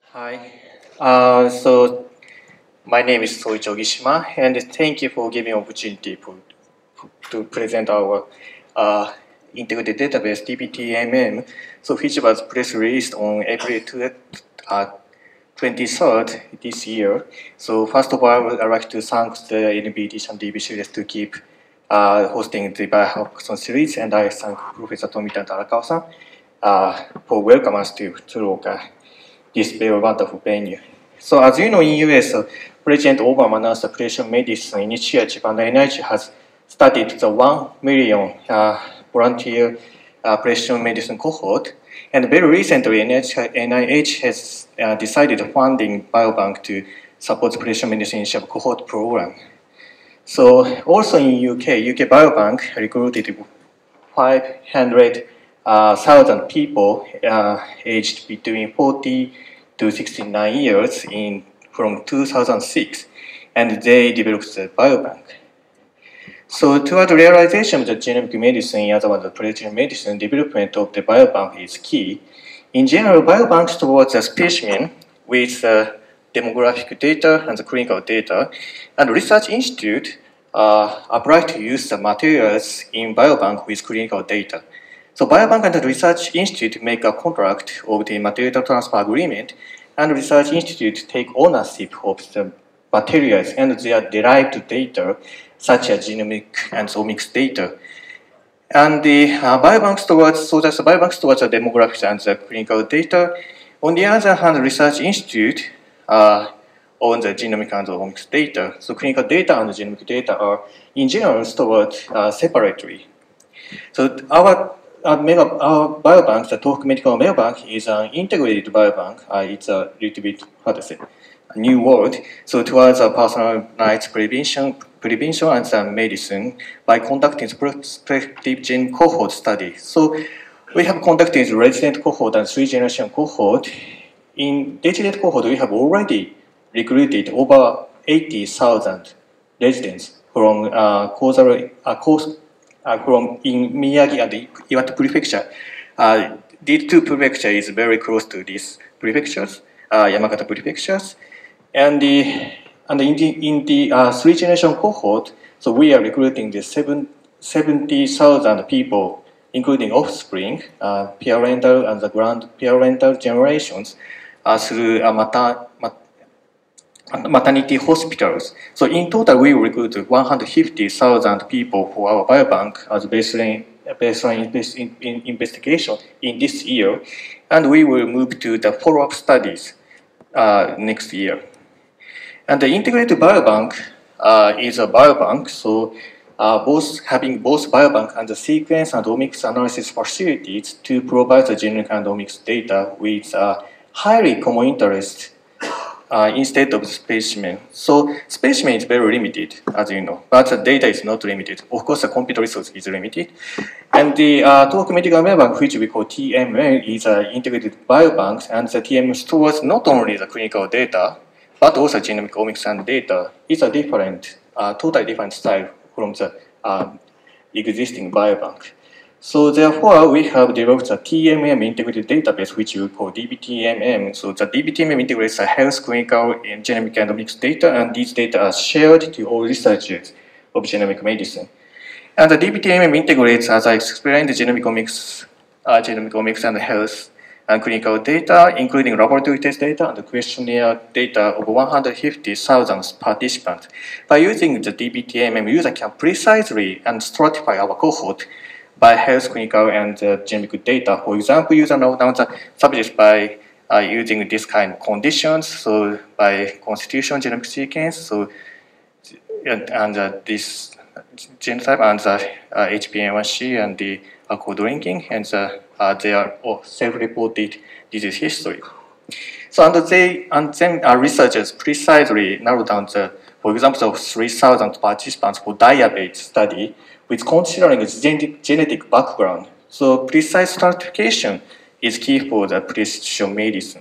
Hi. My name is Soichi Ogishima, and thank you for giving opportunity to present our integrated database dbTMM, which was press released on April 23rd this year. So first of all, I'd like to thank the NBDC and DBCLS to keep hosting the BioHackathon series, and I thank Professor Tomita and Arakawa-san for welcoming us to Tsuruoka, this very wonderful venue. So as you know, in US, President Obama announced the precision medicine initiative, and the NIH has started the 1 million volunteer precision medicine cohort. And very recently, NIH has decided funding biobank to support the precision medicine initiative cohort program. So also in UK Biobank recruited 500,000 people aged between 40 to 69 years from 2006, and they developed the biobank. So toward the realization of the genomic medicine, as well as the precision medicine, development of the biobank is key. In general, biobanks towards a specimen with demographic data and the clinical data, and research institute apply to use the materials in biobank with clinical data. So biobank and the research institute make a contract of the material transfer agreement, and research institute take ownership of the materials and their derived data, such as genomic and omics data. And the biobanks towards the demographics and the clinical data. On the other hand, research institute own the genomic and omics data. So clinical data and the genomic data are in general stored separately. So our biobank, the Tohoku Medical Megabank, is an integrated biobank. It's a little bit, a new word. So towards personalized prevention and medicine by conducting prospective gene cohort study. So we have conducted resident cohort and 3-generation cohort. In resident cohort, we have already recruited over 80,000 residents from in Miyagi and Iwate prefecture. These two prefectures is very close to these prefectures, Yamagata prefectures. And in the 3-generation cohort, so we are recruiting the 70,000 people, including offspring, parental and the grandparental generations, through maternity hospitals. So in total, we will recruit 150,000 people for our biobank as baseline investigation in this year, and we will move to the follow-up studies next year. And the integrated biobank is a biobank, so having both biobank and the sequence and omics analysis facilities to provide the genomic and omics data with highly common interest instead of specimen. So specimen is very limited, as you know, but the data is not limited. Of course, the computer resource is limited. And the Tohoku Medical Megabank, which we call TMM, is an integrated biobank, and the TMM stores not only the clinical data, but also genomic omics and data. It's a different, totally different style from the existing biobank. So therefore, we have developed a TMM integrated database, which we call dbTMM. So the dbTMM integrates the health, clinical, and genomic and omics data, and these data are shared to all researchers of genomic medicine. And the dbTMM integrates, as I explained, the genomic omics and health and clinical data, including laboratory test data and the questionnaire data of 150,000 participants. By using the dbTMM, user can precisely and stratify our cohort by health, clinical, and genomic data. For example, user knows the subjects by using this kind of conditions, so by constitution genomic sequence, so and this genotype and the HbA1c and the alcohol drinking, and their self-reported disease history. So then researchers precisely narrow down for example, 3,000 participants for diabetes study with considering genetic background. So precise stratification is key for the precision medicine.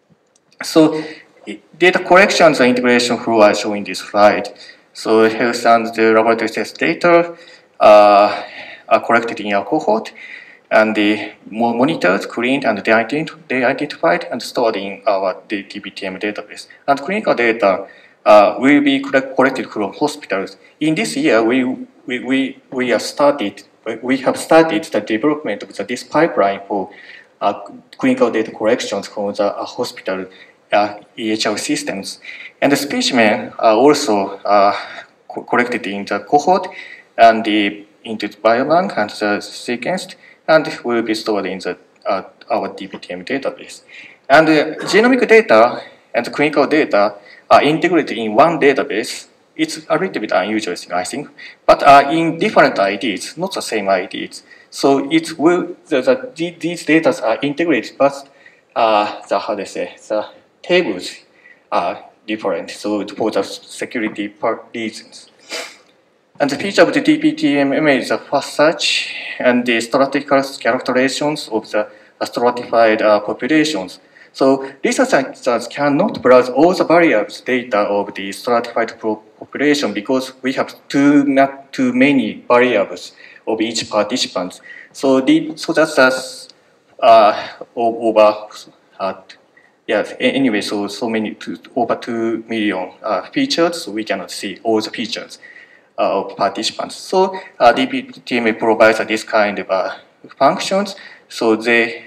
So data collections and integration flow are shown in this slide. So health and the laboratory test data are collected in our cohort. and the monitored, cleaned, and they identified and stored in our dbTM database. And clinical data will be collected from hospitals. In this year, we have started the development of this pipeline for clinical data collections from the hospital EHR systems. And the specimen are also collected in the cohort and into the biobank and sequenced, and will be stored in the our dbTM database. And genomic data and clinical data are integrated in one database. It's a little bit unusual, I think, but in different IDs, not the same IDs. So it will these data are integrated, but the tables are different. So for the security reasons. And the feature of the dbTMM is the fast search and the statistical characterizations of the stratified populations. So researchers cannot browse all the variables data of the stratified population because we have too many variables of each participant. So that's over. Anyway, so many over 2 million features. So we cannot see all the features of participants. So dbTMM provides this kind of functions. So they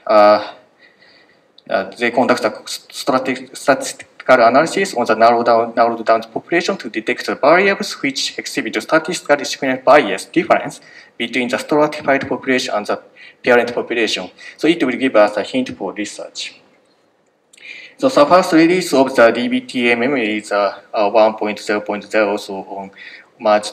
conduct a statistical analysis on the narrowed down population to detect the variables which exhibit a statistical discriminant bias difference between the stratified population and the parent population. So it will give us a hint for research. So the first release of the dbTMM is 1.0.0, so on March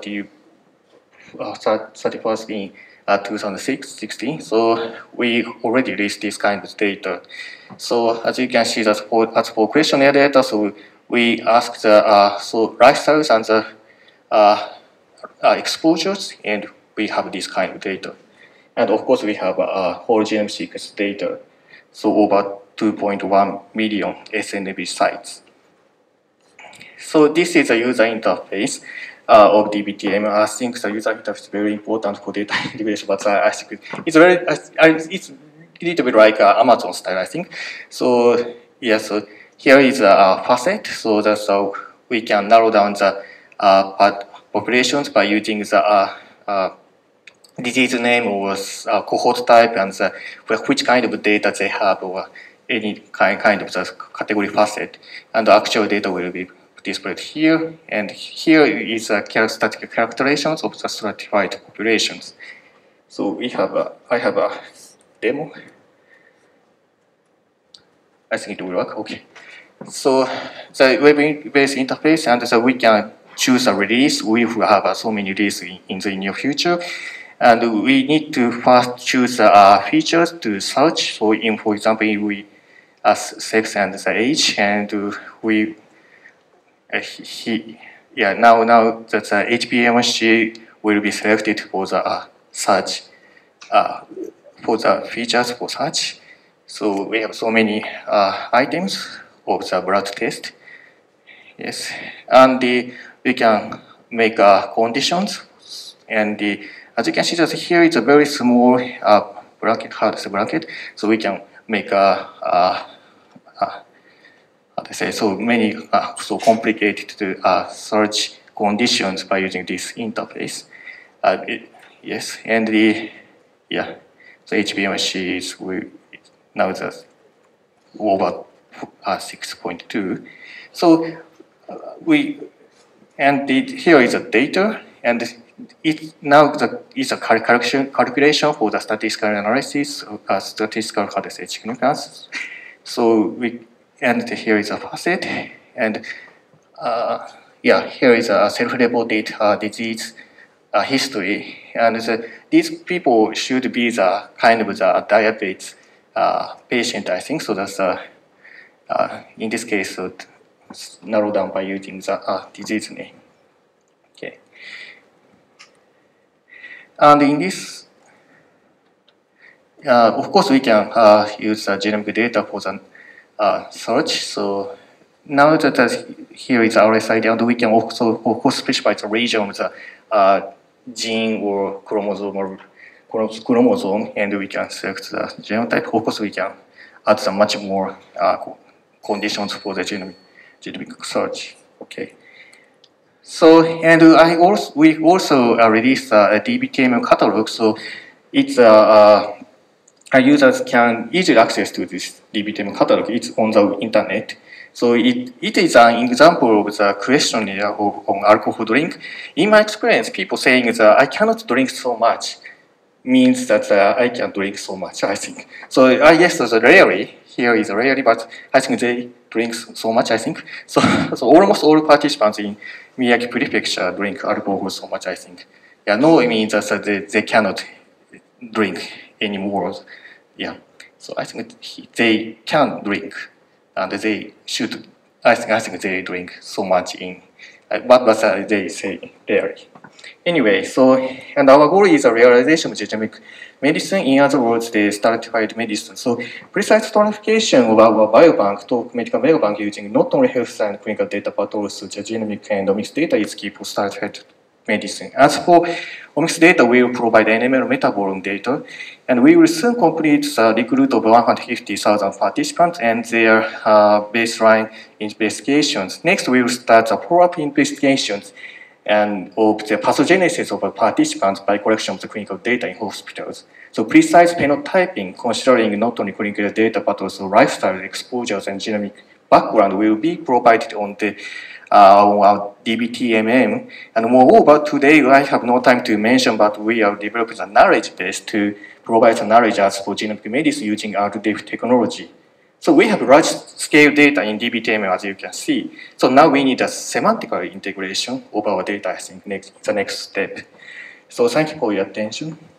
31st in 2016. So we already released this kind of data. So as you can see, as for questionnaire data, so we ask the lifestyles and the exposures, and we have this kind of data. And of course, we have whole genome sequence data. So over 2.1 million SNP sites. So this is a user interface of dbTMM. I think the user interface is very important for data integration, but I think it's it's a little bit like Amazon style, I think. So yeah, so here is a facet, so that's how we can narrow down the populations by using the disease name or cohort type and which kind of data they have or any kind of the category facet, and the actual data will be displayed here. And here is statistical characterizations of the stratified populations. So I have a demo. I think it will work. Okay. So the web-based interface, and so we can choose a release. We will have so many releases in the near future. And we need to first choose features to search. So, for example, we sex and the age, and we now that HPMC will be selected for the search for the features for search. So we have so many items of the blood test. Yes, and we can make conditions, and as you can see, that here is a very small bracket, bracket. So we can make so many so complicated to search conditions by using this interface. Yes, and so HPMC is now it's over 6.2. So here is the data, and it now is a calculation for the statistical analysis, statistical significance. So and here is a facet, and here is a self-reported disease history, and these people should be the kind of the diabetes patient, I think. So that's in this case, narrow down by using the disease name. Okay, and in this, of course, we can use genomic data for the search. So now that here is RSID, and we can also, of course, specify the region of the gene or chromosomal chromosome, and we can select the genotype. Of course, we can add some much more conditions for the genomic search. Okay. So, and we also released a dbTMM catalog. So, it's users can easily access to this dbTMM catalog. It's on the internet. So it is an example of the questionnaire on alcohol drink. In my experience, people saying that I cannot drink so much means that I can drink so much, I think. So I guess that rarely, here is rarely, but I think they drink so much, I think. So, so almost all participants in Miyagi Prefecture drink alcohol so much, I think. Yeah, no, it means that they cannot drink anymore. Yeah, so I think they can drink, and they should. I think they drink so much in, but they say rarely. Anyway, so and our goal is a realization of genomic medicine. In other words, the stratified medicine. So precise stratification of our biobank, Tohoku Medical Megabank, using not only health science clinical data but also the genomic and omics data is key for stratified medicine. As for omics data, we will provide NML metabolome data, and we will soon complete the recruit of 150,000 participants and their baseline investigations. Next, we will start the follow-up investigations and of the pathogenesis of participants by collection of the clinical data in hospitals. So precise phenotyping, considering not only clinical data but also lifestyle exposures and genomic background, will be provided on the our dbTMM. And moreover, today I have no time to mention, but we are developing a knowledge base to provide the knowledge as for genomic medicine using RDF technology. So we have large-scale data in dbTMM, as you can see. So now we need a semantical integration of our data, I think, the next step. So thank you for your attention.